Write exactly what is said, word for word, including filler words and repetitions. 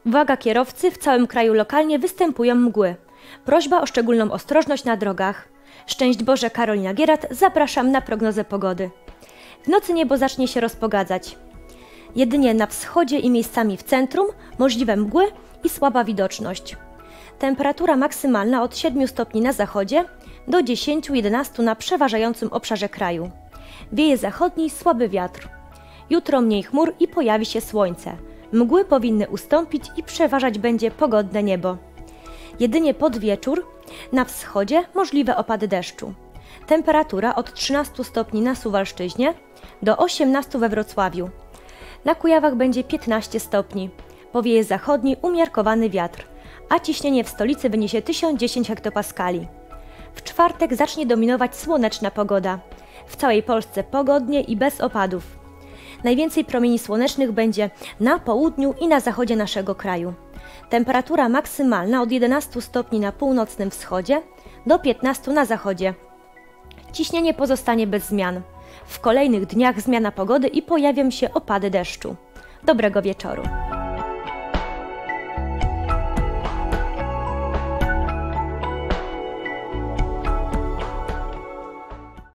Uwaga kierowcy, w całym kraju lokalnie występują mgły. Prośba o szczególną ostrożność na drogach. Szczęść Boże, Karolina Gierat, zapraszam na prognozę pogody. W nocy niebo zacznie się rozpogadzać. Jedynie na wschodzie i miejscami w centrum możliwe mgły i słaba widoczność. Temperatura maksymalna od siedmiu stopni na zachodzie do dziesięciu do jedenastu na przeważającym obszarze kraju. Wieje zachodni, słaby wiatr. Jutro mniej chmur i pojawi się słońce. Mgły powinny ustąpić i przeważać będzie pogodne niebo. Jedynie pod wieczór na wschodzie możliwe opady deszczu. Temperatura od trzynastu stopni na Suwalszczyźnie do osiemnastu we Wrocławiu. Na Kujawach będzie piętnaście stopni. Powieje zachodni umiarkowany wiatr, a ciśnienie w stolicy wyniesie tysiąc dziesięć hektopaskali. W czwartek zacznie dominować słoneczna pogoda. W całej Polsce pogodnie i bez opadów. Najwięcej promieni słonecznych będzie na południu i na zachodzie naszego kraju. Temperatura maksymalna od jedenastu stopni na północnym wschodzie do piętnastu na zachodzie. Ciśnienie pozostanie bez zmian. W kolejnych dniach zmiana pogody i pojawią się opady deszczu. Dobrego wieczoru.